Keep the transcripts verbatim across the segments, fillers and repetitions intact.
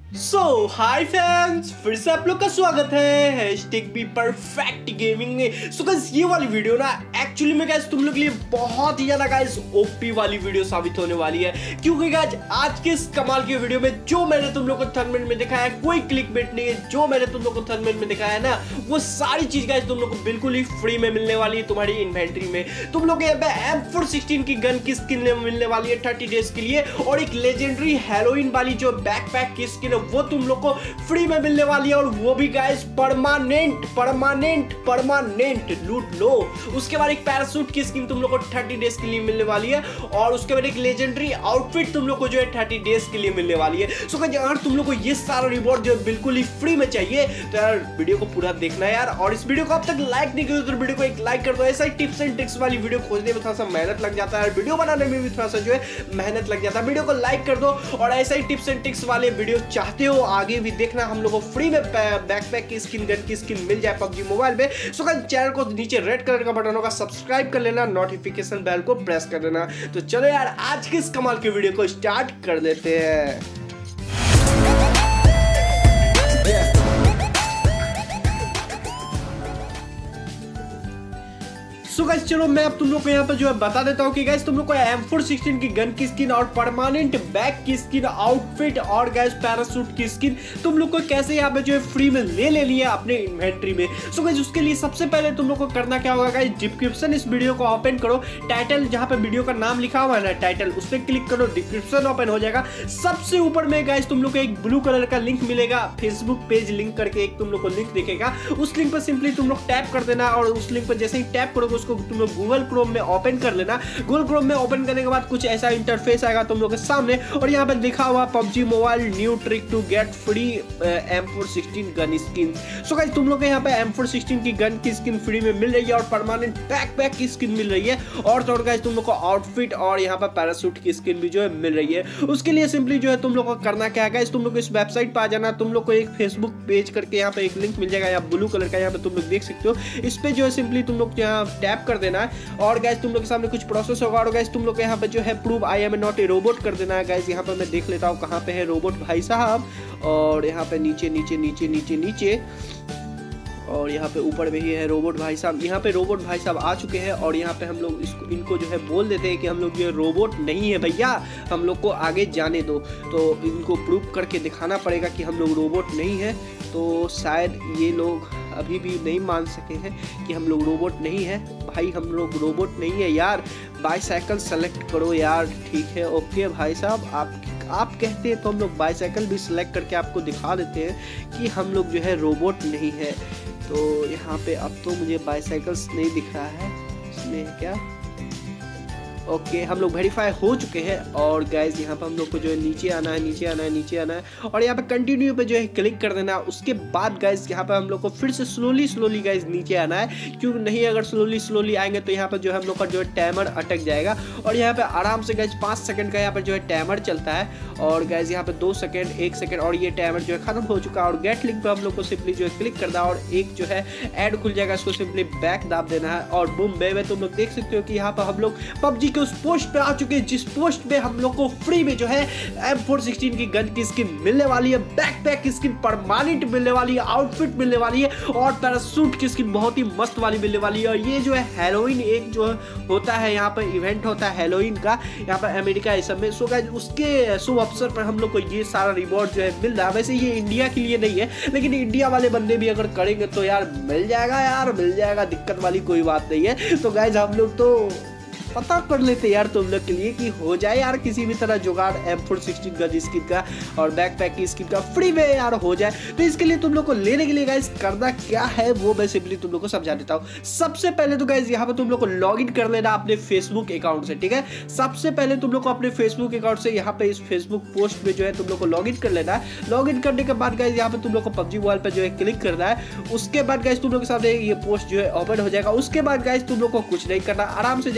सो hi friends, फिर से आप लोग का स्वागत है हैशटैग बी परफेक्ट गेमिंग में। सो गाइस ये वाली वीडियो ना एक्चुअली में गाइस तुम लोग के लिए बहुत ही ज्यादा गाइस ओपी वाली वीडियो साबित होने वाली है, क्योंकि गाइस आज के इस कमाल की वीडियो में जो मैंने तुम लोग को थंबनेल में दिखाया है कोई क्लिकबेट नहीं है। जो मैंने तुम लोग को थंबनेल में दिखाया है ना वो सारी चीज गाइस तुम लोग को बिल्कुल ही फ्री में मिलने वाली है तुम्हारी इन्वेंट्री में। तुम लोग यहाँ पे एम फोर सिक्सटीन की गन की स्किन मिलने वाली है थर्टी डेज के लिए, और एक लेजेंडरी हैलोइन वाली जो बैकपैक की स्किन है वो तुम लोग को फ्री में मिलने वाली है, और वो भी गाइस परमानेंट परमानेंट परमानेंट लूट लो। उसके बाद एक पैरासूट की स्किन तुम लोग को थर्टी डेज के लिए मिलने वाली है, और उसके बाद एक लेजेंडरी आउटफिट तुम लोग को जो है थर्टी डेज के लिए मिलने वाली है। सो गाइस यार तुम लोग को ये सारा रिवॉर्ड जो है बिल्कुल ही फ्री में चाहिए, तो यार वीडियो को पूरा देखना है यार। और इस वीडियो को अब तक लाइक नहीं किया तो वीडियो को एक लाइक कर दो। ऐसा ही टिप्स एंड ट्रिक्स वाली वीडियो खोजने में थोड़ा सा मेहनत लग जाता है, वीडियो बनाने में भी थोड़ा सा जो है मेहनत लग जाता है। वीडियो को लाइक कर दो, और ऐसा ही टिप्स एंड ट्रिक्स वाले वीडियो चाहते हो आगे भी देखना, हम लोग को फ्री में बैकपैक की स्किन गन की स्किन मिल जाए पबजी मोबाइल में। सो गाइस चैनल को नीचे रेड कलर का बटन होगा सब्सक्राइब कर लेना, नोटिफिकेशन बेल को प्रेस कर देना। तो चलो यार आज के इस कमाल की वीडियो को स्टार्ट कर देते हैं। सो गाइस चलो मैं अब तुम लोग को यहाँ पर जो है बता देता हूँ कि गाइस तुम लोग को एम फोर सिक्सटीन की गन की स्किन और परमानेंट बैक की स्किन आउटफिट और गाइस पैरासूट की स्किन तुम लोग को कैसे यहाँ पे जो है फ्री में ले लेनी है अपने इन्वेंट्री में। सो गाइस उसके लिए सबसे पहले तुम लोग को करना क्या होगा गाइस, डिस्क्रिप्शन इस वीडियो को ओपन करो, टाइटल जहाँ पे वीडियो का नाम लिखा हुआ है ना टाइटल उस पर क्लिक करो, डिस्क्रिप्शन ओपन हो जाएगा। सबसे ऊपर में गाइस तुम लोग को एक ब्लू कलर का लिंक मिलेगा, फेसबुक पेज लिंक करके एक तुम लोग को लिंक दिखेगा। उस लिंक पर सिंपली तुम लोग टैप कर देना, और उस लिंक पर जैसे ही टैप करोगे उसको तुम लोग गूगल क्रोम में ओपन कर लेना। गूगल क्रोम में ओपन करने के बाद कुछ ऐसा इंटरफेस आएगा तुम लोग के सामने, और यहाँ पे लिखा हुआ PUBG mobile new trick to get free M four sixteen gun skin. So guys तुम लोग यहाँ पे एम फोर सिक्सटीन की गन की स्किन फ्री में मिल रही है, और परमानेंट बैकपैक की स्किन मिल रही है, और तो और गाइस तुम लोग को आउटफिट और यहाँ पर पैरासूट की स्किन भी जो है मिल रही है। उसके लिए सिंपली जो है तुम लोग को करना क्या है गाइस, तुम लोग को इस वेबसाइट पर आ जाना, तुम लोग को एक फेसबुक पेज करके यहाँ पे एक लिंक मिल जाएगा, यहाँ ब्लू कलर का यहाँ पे तुम लोग देख सकते हो। इस पे जो है सिंपली तुम लोग यहाँ टैप कर देना है, और गाइस तुम लोग के सामने कुछ प्रोसेस होगा, और गाइस तुम लोग यहाँ पे जो है prove I am not a robot कर देना है। गाइस यहाँ पे मैं देख लेता हूँ कहाँ पे है रोबोट भाई साहब, और यहाँ पे नीचे नीचे नीचे नीचे नीचे और यहाँ पे ऊपर में ही है रोबोट भाई साहब। यहाँ पे रोबोट भाई साहब आ चुके हैं, और यहाँ पे हम लोग इसको इनको जो है बोल देते हैं कि हम लोग ये रोबोट नहीं है भैया, हम लोग को आगे जाने दो। तो इनको प्रूव करके दिखाना पड़ेगा कि हम लोग रोबोट नहीं है। तो शायद ये लोग अभी भी नहीं मान सके हैं कि हम लोग रोबोट नहीं है। भाई हम लोग रोबोट नहीं है यार, बाईसाइकिल सेलेक्ट करो यार। ठीक है ओके भाई साहब, आप आप कहते हैं तो हम लोग बाईसाइकिल भी सिलेक्ट करके आपको दिखा देते हैं कि हम लोग जो है रोबोट नहीं है। तो यहाँ पे अब तो मुझे बाईसाइकिल्स नहीं दिख रहा है, इसमें है क्या? ओके okay, हम लोग वेरीफाई हो चुके हैं, और गाइज यहाँ पर हम लोग को जो है नीचे आना है नीचे आना है नीचे आना है, और यहाँ पे कंटिन्यू पे जो है क्लिक कर देना। उसके बाद गाइज यहाँ पे हम लोग को फिर से स्लोली स्लोली गाइज नीचे आना है, क्योंकि नहीं अगर स्लोली स्लोली आएंगे तो यहाँ पर जो है हम लोग का जो है टाइमर अटक जाएगा। और यहाँ पे आराम से गाइज पाँच सेकंड का यहाँ पर जो है टाइमर चलता है, और गाइज यहाँ पे दो सेकंड एक सेकंड और ये टाइमर जो है खत्म हो चुका है। और गेट लिंक पे हम लोग को सिंपली जो है क्लिक करना, और एक जो है ऐड खुल जाएगा, इसको सिंपली बैक दाब देना है, और बूम बेबे तुम लोग देख सकते हो कि यहाँ पर हम लोग पबजी के उस पोस्ट पे आ चुके हैं जिस पोस्ट पे हम लोग को फ्री में जो है एम फोर सिक्सटीन की गन की स्किन मिलने वाली है, बैकपैक की स्किन परमानेंट मिलने वाली है, आउटफिट मिलने वाली है, और पैरासूट की स्किन बहुत ही मस्त वाली मिलने वाली है। और ये जो है हैलोइन एक जो होता है यहाँ पर इवेंट होता है हैलोइन का, यहाँ पर अमेरिका इस सब में। सो गाइस उसके शुभ अवसर पर हम लोग को ये सारा रिवॉर्ड जो है मिल रहा है। वैसे ये इंडिया के लिए नहीं है, लेकिन इंडिया वाले बंदे भी अगर करेंगे तो यार मिल जाएगा यार मिल जाएगा, दिक्कत वाली कोई बात नहीं है। तो गाइस हम लोग तो पता कर लेते यार तुम लोग के लिए कि हो जाए यार किसी भी तरह जुगाड़ M four sixteen gun skin का और बैकपैक की स्किन का फ्री में यार हो जाए। तो इसके लिए तुम लोग को लेने के लिए गाइस करना क्या है वो मैं सिंपली तुम लोग को समझा देता हूँ। सबसे पहले तो गाइस यहाँ पे तुम लोग को लॉग इन कर लेना अपने फेसबुक अकाउंट से, ठीक है। सबसे पहले तुम लोग को अपने फेसबुक अकाउंट से यहाँ पे इस फेसबुक पोस्ट में जो है तुम लोग को लॉग इन कर लेना है। लॉग इन करने के बाद गाइस यहाँ पे तुम लोग को पबजी मोबाइल पे जो है क्लिक करना है। उसके बाद गाइस तुम लोग के सामने ये पोस्ट जो है ओपन हो जाएगा। उसके बाद गाइस तुम लोग को कुछ नहीं करना, आराम से जाके इस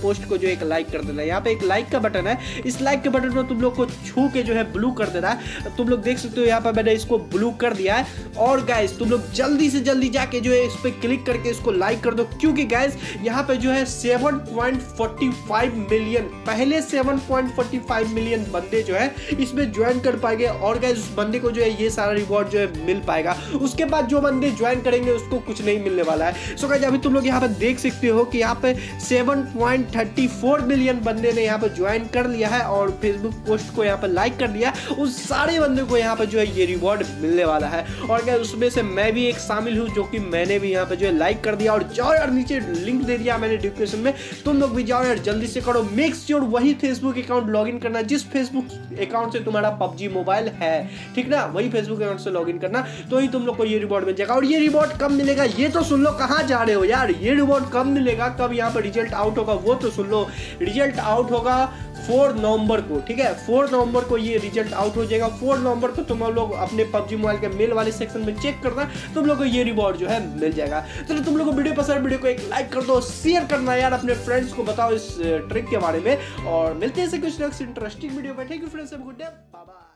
पोस्ट को जो एक लाइक कर देना। यहाँ पे एक लाइक का बटन है, इस लाइक के बटन को तुम लोग को छू के जो है ब्लू कर देना है। तुम लोग देख सकते हो यहाँ पर मैंने इसको ब्लू कर दिया है। और गाइस तुम लोग जल्दी से जल्दी जाके जो है इस पे क्लिक करके इसको लाइक कर दो, क्योंकि गाइस यहाँ पे जो है seven point four five million, पहले seven point four five million बंदे जो है इसमें ज्वाइन कर पाएंगे और गाइस उस बंदे को जो है ये सारा रिवॉर्ड जो है मिल पाएगा। उसके बाद जो बंदे ज्वाइन करेंगे उसको कुछ नहीं मिलने वाला है। सो गाइस अभी तुम लोग यहाँ पे देख सकते हो कि यहाँ पे seven point three four million बंदे ने यहाँ पे ज्वाइन कर लिया है और फेसबुक पोस्ट को यहाँ पे लाइक कर दिया। उस सारे बंदे को यहाँ पे जो है ये रिवॉर्ड मिलने वाला है और गाइस उसमें से मैं भी एक शामिल हूँ, जो कि मैंने भी यहाँ पे जो है लाइक कर दिया। और जाओ यार, नीचे लिंक दे दिया मैंने डिस्क्रिप्शन में, तुम लोग भी जाओ यार, जल्दी से करो। मेक श्योर वही फेसबुक अकाउंट लॉगिन करना जिस फेसबुक अकाउंट से तुम्हारा पबजी मोबाइल है, ठीक ना, वही फेसबुक अकाउंट से लॉगिन करना, तो ही तुम लोग को ये रिवॉर्ड मिल जाएगा। और ये रिवॉर्ड कब मिलेगा ये तो सुन लो, कहाँ जा रहे हो यार, ये रिवॉर्ड कब मिलेगा, कब यहाँ पर रिजल्ट आउट होगा वो तो सुन लो। रिजल्ट आउट होगा फोर नवंबर को, ठीक है, फोर नवंबर को ये रिजल्ट आउट हो जाएगा। फोर नवंबर को तुम लोग अपने पबजी मोबाइल के मेल वाले सेक्शन में चेक करना, तुम लोग को ये रिवॉर्ड जो है मिल जाएगा। चलो तुम लोग को वीडियो पसंद, वीडियो को एक लाइक कर दो, शेयर करना यार, अपने फ्रेंड्स को बताओ इस ट्रिक के बारे में, और मिलते हैं कुछ नेक्स्ट इंटरेस्टिंग वीडियो में। Thank you friends, good day, bye bye.